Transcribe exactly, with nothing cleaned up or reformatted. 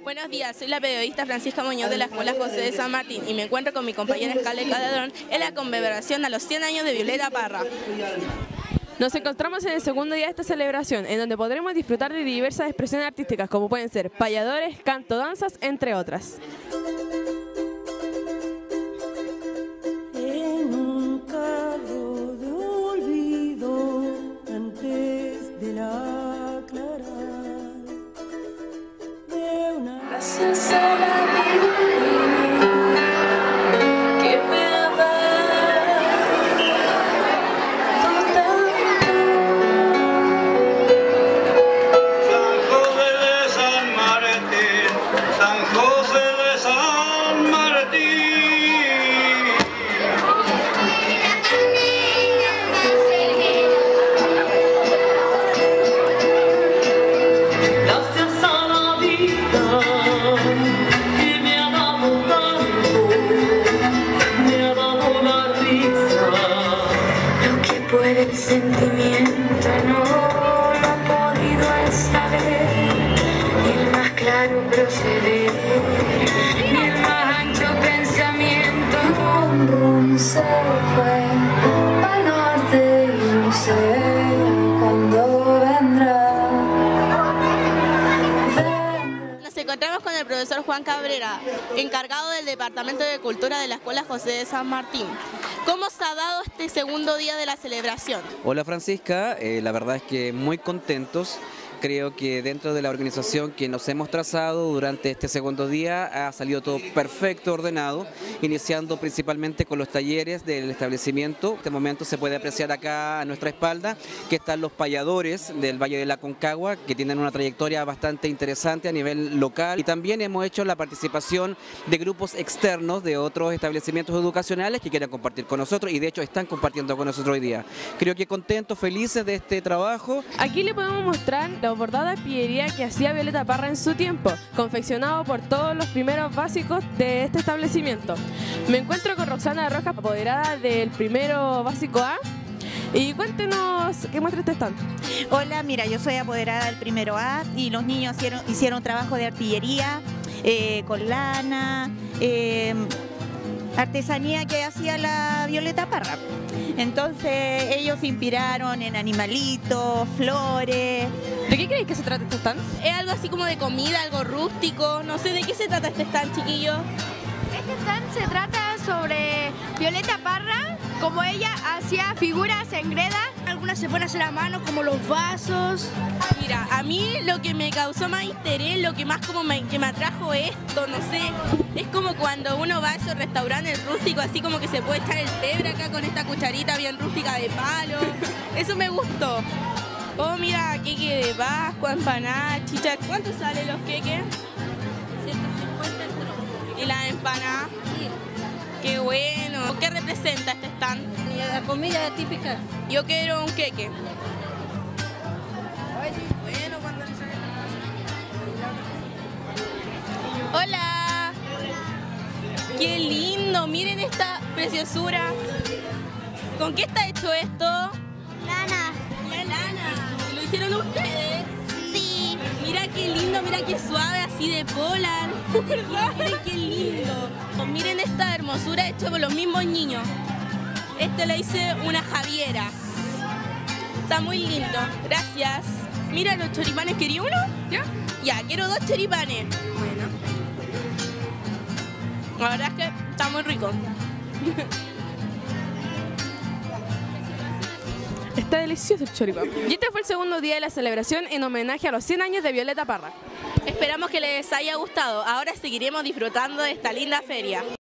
Buenos días, soy la periodista Francisca Muñoz de la Escuela José de San Martín y me encuentro con mi compañera Scarlett Calderón en la conmemoración a los cien años de Violeta Parra. Nos encontramos en el segundo día de esta celebración, en donde podremos disfrutar de diversas expresiones artísticas, como pueden ser payadores, canto, danzas, entre otras. En un carro de olvido, antes de la clara, de una... Gracias a la vida que me ama. San José de San Martín. Gracias a la vida que me ha dado tanto, me ha dado la risa. Lo que puede el sentimiento no lo ha podido saber, ni el más claro proceder, ni el más ancho pensamiento. Un rum se fue al norte y no sé cuándo vendrá. vendrá. Nos encontramos con el profesor Juan Cabrera, encargado del Departamento de Cultura de la Escuela José de San Martín. ¿Cómo se ha dado este segundo día de la celebración? Hola Francisca, eh, la verdad es que muy contentos. Creo que dentro de la organización que nos hemos trazado durante este segundo día ha salido todo perfecto, ordenado, iniciando principalmente con los talleres del establecimiento. En este momento se puede apreciar acá a nuestra espalda que están los payadores del Valle de la Aconcagua, que tienen una trayectoria bastante interesante a nivel local, y también hemos hecho la participación de grupos externos de otros establecimientos educacionales que quieran compartir con nosotros, y de hecho están compartiendo con nosotros hoy día. Creo que contentos, felices de este trabajo. Aquí le podemos mostrar la bordada pillería que hacía Violeta Parra en su tiempo, confeccionado por todos los primeros básicos de este establecimiento. Me encuentro con Roxana Rojas, apoderada del primero básico A. Y cuéntenos qué muestra este stand. Hola, mira, yo soy apoderada del primero A y los niños hicieron, hicieron trabajo de artillería eh, con lana, eh, artesanía que hacía la Violeta Parra. Entonces ellos se inspiraron en animalitos, flores. ¿De qué creéis que se trata este stand? Es algo así como de comida, algo rústico. No sé de qué se trata este stand, chiquillo. Este stand se trata sobre Violeta Parra, como ella hacía figuras en greda. Algunas se pueden hacer a mano, como los vasos. Mira, a mí lo que me causó más interés, lo que más como me, que me atrajo esto, no sé, es como cuando uno va a esos restaurantes rústicos, así como que se puede echar el pebre acá con esta cucharita bien rústica de palo. Eso me gustó. Oh, mira, queque de Pascua, empanada, chicha. ¿Cuánto salen los queques? ciento cincuenta el trozo. ¿Y las empanadas? Sí. Qué bueno. ¿Qué representa este stand? La comida típica. Yo quiero un queque. Bueno, cuando le sale la... Hola. Qué lindo. Miren esta preciosura. ¿Con qué está hecho esto? Lana. La lana. ¿Lo hicieron ustedes? Sí. Mira qué lindo, mira qué suave, así de polar. ¿Verdad? Miren qué lindo. Miren esta hermosura hecha por los mismos niños. Este le hice una Javiera. Está muy lindo. Gracias. Mira los choripanes. ¿Quería uno? ¿Ya? Ya, quiero dos choripanes. Bueno. La verdad es que está muy rico. Está delicioso el choripán. Y este fue el segundo día de la celebración en homenaje a los cien años de Violeta Parra. Esperamos que les haya gustado. Ahora seguiremos disfrutando de esta linda feria.